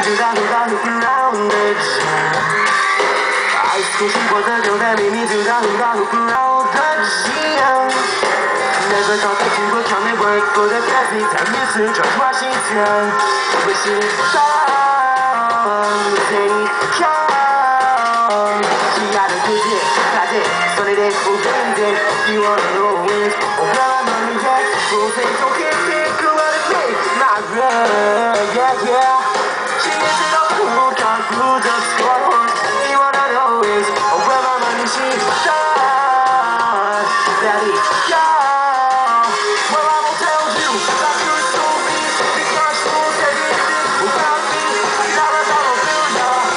grounded. 아이스코 씹어서 교감이 미주다 grounded. Never thought that you would come and work for the president. Mr. George Washington. Wishing she got a good hit, got it, so they opened it. You wanna know wins? Oh, well, I'm on the jet. Full face, okay, pick who wanna play. Not good, yeah. She gets it all cool, got good, just score horse. You wanna know is, oh, well, I'm on the sheet. Daddy, yeah. Well, I will tell you, that you told me, because you said anything without me. That was all of you, yeah.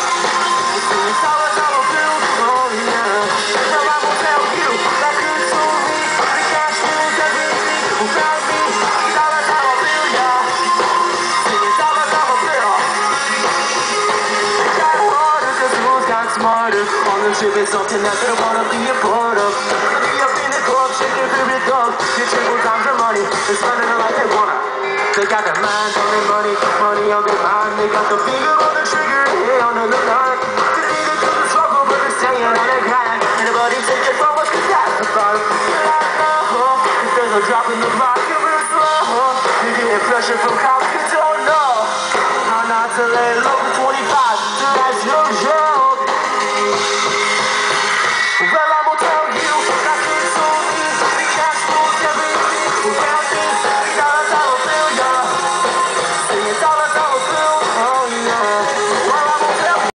Smarter on the trip is something that they wanna be a part of. Be up in the club, shake your favorite dog. You triple down for money, they're spending it like they wanna. They got their minds on their money, money on their mind. They got the finger on the trigger, hey on the line. They need to do the struggle, but they're staying on their grind. Anybody take it from us, cause that's the bottom. You're like, if there's a drop in the block, you're real slow. You get pressure from college.